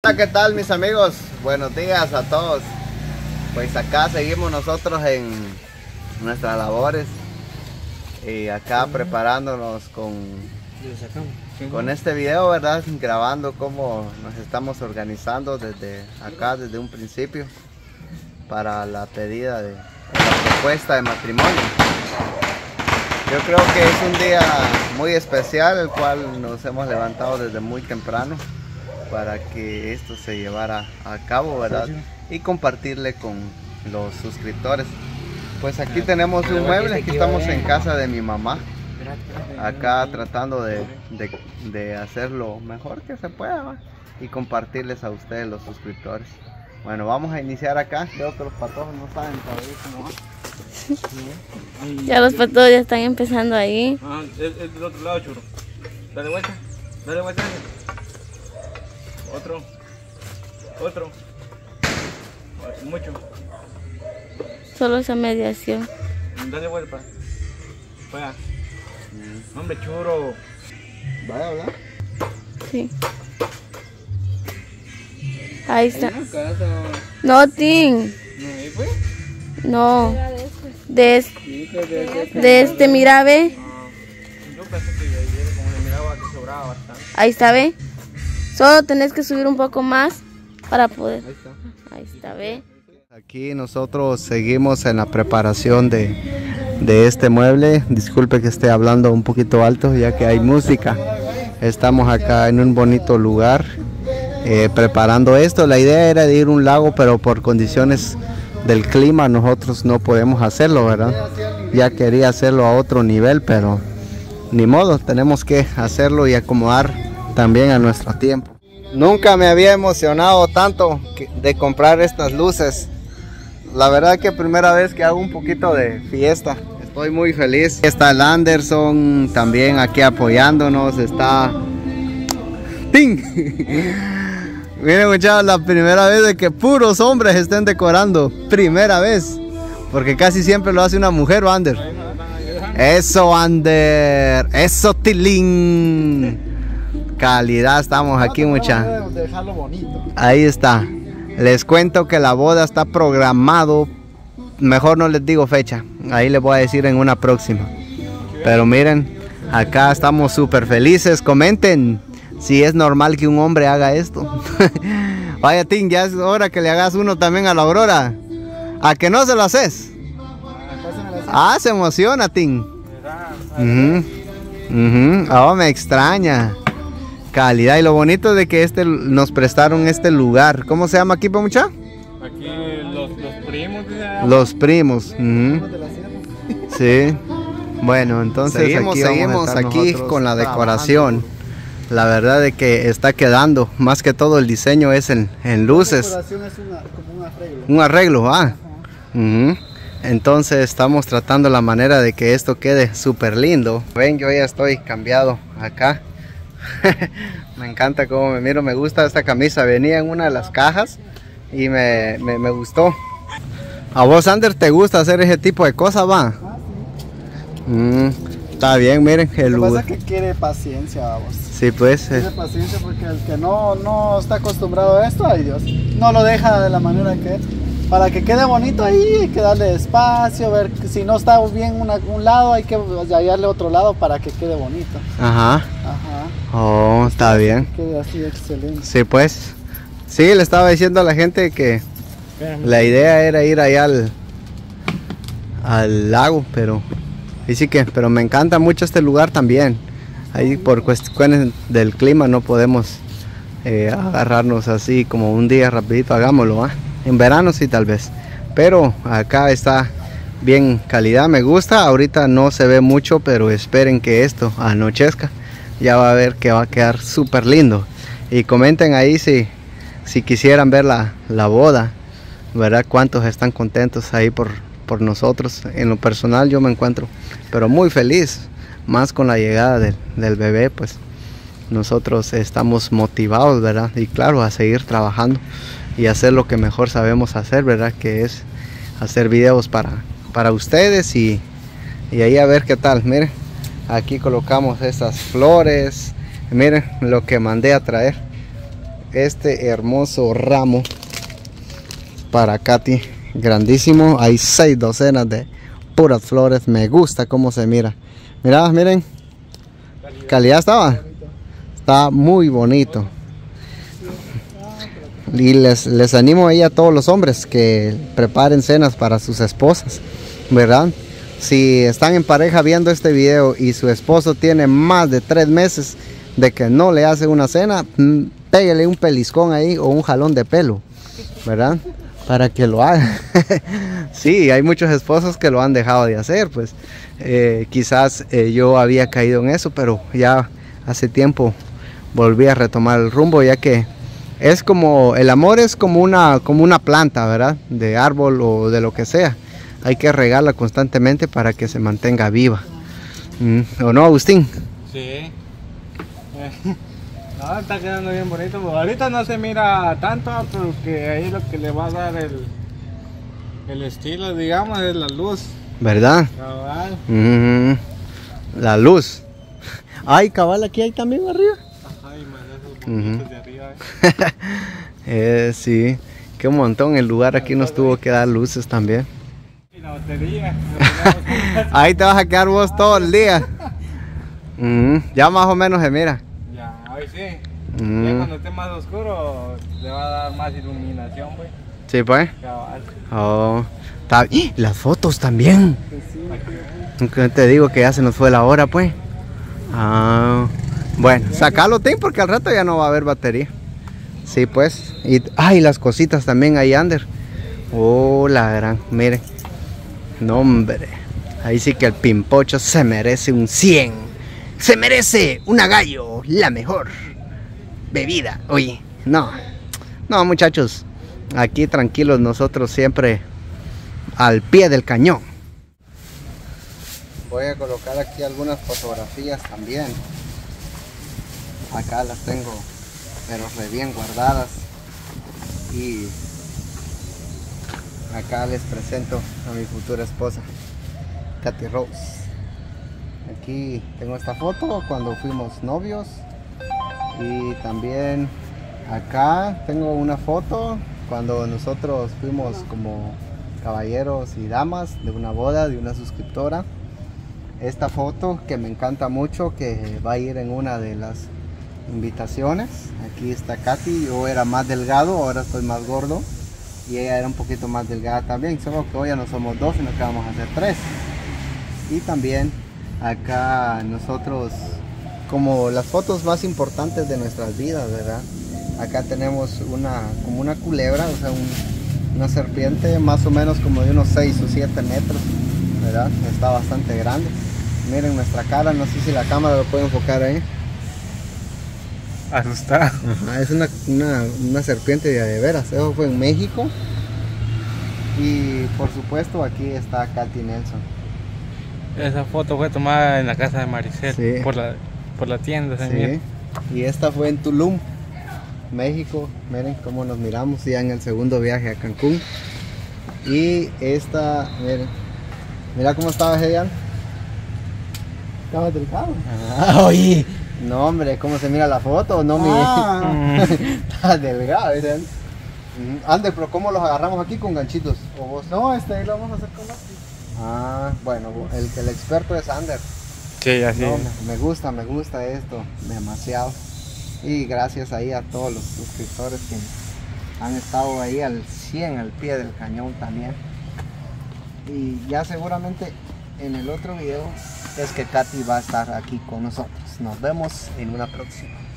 Hola, ¿qué tal mis amigos? Buenos días a todos. Pues acá seguimos nosotros en nuestras labores y acá preparándonos con este video, ¿verdad? Grabando cómo nos estamos organizando desde acá, desde un principio, para la pedida de la propuesta de matrimonio. Yo creo que es un día muy especial, el cual nos hemos levantado desde muy temprano para que esto se llevara a cabo, ¿verdad? Y compartirle con los suscriptores. Pues aquí tenemos un mueble, aquí estamos en casa de mi mamá, acá tratando de hacer lo mejor que se pueda, ¿va? Y compartirles a ustedes, los suscriptores. Bueno, vamos a iniciar acá. Creo que los patojos no saben todavía cómo va. Ya los patojos ya están empezando ahí. Ah, es del otro lado, churro. Dale vuelta. Dale vuelta. Otro. Mucho. Solo esa mediación. Dale vuelta. Vaya. Hombre, churro. ¿Vaya a hablar? Sí. Ahí está. No, Tim. ¿Ahí fue? No. De este, mira, ve. Yo pensé que ayer como le miraba que sobraba bastante. Ahí está, ve. Solo tenés que subir un poco más para poder. Ahí está. Ahí está, ve. Aquí nosotros seguimos en la preparación de este mueble. Disculpe que esté hablando un poquito alto ya que hay música. Estamos acá en un bonito lugar preparando esto. La idea era de ir a un lago, pero por condiciones del clima nosotros no podemos hacerlo, ¿verdad? Ya quería hacerlo a otro nivel, pero ni modo, tenemos que hacerlo y acomodar también a nuestro tiempo. Nunca me había emocionado tanto de comprar estas luces. La verdad que primera vez que hago un poquito de fiesta. Estoy muy feliz. Está el Anderson también aquí apoyándonos. Está ¡Ting! Miren muchachos, la primera vez de que puros hombres estén decorando. Primera vez. Porque casi siempre lo hace una mujer, ¿o Ander? Eso, Ander. Eso, Tilín. Calidad, estamos aquí, muchachos. Dejarlo bonito. Ahí está. Les cuento que la boda está programado. Mejor no les digo fecha. Ahí les voy a decir en una próxima. Pero miren, acá estamos súper felices. Comenten si es normal que un hombre haga esto. Vaya, Tim, ya es hora que le hagas uno también a la Aurora. ¿A que no se lo haces? Ah, se emociona, Tim. Oh, me extraña. Calidad. Y lo bonito de que nos prestaron este lugar. ¿Cómo se llama aquí, mucha? Aquí los primos. Los primos. Sí. Bueno, entonces seguimos aquí con la decoración. La verdad de que está quedando. Más que todo el diseño es en luces. La decoración es como un arreglo. Un arreglo, ah. Entonces estamos tratando la manera de que esto quede súper lindo. Ven, yo ya estoy cambiado acá. Me encanta cómo me miro, me gusta esta camisa. Venía en una de las cajas y me gustó. ¿A vos, Ander, te gusta hacer ese tipo de cosas, va? Está bien, miren el Lo que lugar. pasa es que quiere paciencia, vamos. Sí, pues. Quiere paciencia porque el que no está acostumbrado a esto, ay Dios, no lo deja de la manera que es. Para que quede bonito ahí hay que darle espacio, ver si no está bien un lado hay que hallarle otro lado para que quede bonito. Ajá. Oh, está bien. Que quede así excelente. Sí, pues. Sí, le estaba diciendo a la gente que la idea era ir allá al lago, pero me encanta mucho este lugar también. Ahí por cuestiones del clima no podemos agarrarnos así como un día rapidito, hagámoslo, ¿eh? En verano sí tal vez, pero acá está bien calidad, me gusta. Ahorita no se ve mucho, pero esperen que esto anochezca, ya va a ver que va a quedar súper lindo. Y comenten ahí si quisieran ver la boda, ¿verdad? Cuántos están contentos ahí por nosotros. En lo personal yo me encuentro pero muy feliz, más con la llegada del bebé. Pues nosotros estamos motivados, ¿verdad? Y claro, a seguir trabajando y hacer lo que mejor sabemos hacer, ¿verdad? Que es hacer videos para ustedes y ahí a ver qué tal. Miren, aquí colocamos estas flores. Miren lo que mandé a traer. este hermoso ramo para Katy, grandísimo. Hay 6 docenas de puras flores. Me gusta cómo se mira. Mira, miren, calidad estaba. Está muy bonito. Y les animo ahí a todos los hombres que preparen cenas para sus esposas, ¿verdad? Si están en pareja viendo este video y su esposo tiene más de 3 meses de que no le hace una cena, pégale un peliscón ahí o un jalón de pelo, ¿verdad? Para que lo haga. Sí, hay muchos esposos que lo han dejado de hacer, pues quizás yo había caído en eso, pero ya hace tiempo volví a retomar el rumbo, ya que es como, el amor es como una planta, ¿verdad? De árbol o de lo que sea. Hay que regarla constantemente para que se mantenga viva. ¿O no, Agustín? Sí. No, está quedando bien bonito. Ahorita no se mira tanto, porque ahí lo que le va a dar el estilo, digamos, es la luz. ¿Verdad? Cabal. La luz. Ay, cabal, aquí hay también arriba. Ay, man, esos bonitos de arriba. Sí, qué un montón. El lugar aquí nos tuvo que dar luces también. Y la batería. Ahí te vas a quedar vos todo el día. Ya más o menos se mira. Ya, hoy sí. Ya cuando esté más oscuro, le va a dar más iluminación, pues. Sí, pues. Cabal. Oh, ¡y las fotos también! Que te digo que ya se nos fue la hora, pues. Bueno, sacalo, Tim, porque al rato ya no va a haber batería. Sí, pues. Y las cositas también ahí, Ander. Oh, la gran, miren. No, hombre. Ahí sí que el Pimpocho se merece un 100. Se merece una gallo, la mejor bebida. Oye, no, muchachos. Aquí tranquilos, nosotros siempre al pie del cañón. Voy a colocar aquí algunas fotografías también. Acá las tengo, pero re bien guardadas. Y acá les presento a mi futura esposa, Katy Rose. Aquí tengo esta foto cuando fuimos novios. Y también acá tengo una foto cuando nosotros fuimos como caballeros y damas de una boda de una suscriptora. Esta foto que me encanta mucho, que va a ir en una de las invitaciones. Aquí está Katy. Yo era más delgado, ahora estoy más gordo, y ella era un poquito más delgada también, solo que hoy ya no somos 2, sino que vamos a ser 3. Y también acá nosotros, como las fotos más importantes de nuestras vidas, ¿verdad? Acá tenemos como una culebra, o sea, una serpiente más o menos como de unos 6 o 7 metros, ¿verdad? Está bastante grande. Miren nuestra cara, no sé si la cámara lo puede enfocar ahí. Asustado. Ajá, es una serpiente de veras. Eso fue en México. Y por supuesto aquí está Katy Nelson. Esa foto fue tomada en la casa de Maricel, Sí. por la tienda. Sí. Y esta fue en Tulum, México. Miren cómo nos miramos ya en el segundo viaje a Cancún. Y esta, miren, mira cómo estaba Heian. Estaba delgado. Oye, no, hombre, cómo se mira la foto, no está delgado, ¿verdad? Ander, pero ¿cómo los agarramos aquí con ganchitos? ¿O vos? No, ahí lo vamos a hacer con lápiz. Bueno, el experto es Ander. Sí, así. No, me gusta esto demasiado. Y gracias ahí a todos los suscriptores que han estado ahí al 100 al pie del cañón también. Y ya seguramente en el otro video es que Katy va a estar aquí con nosotros. Nos vemos en una próxima.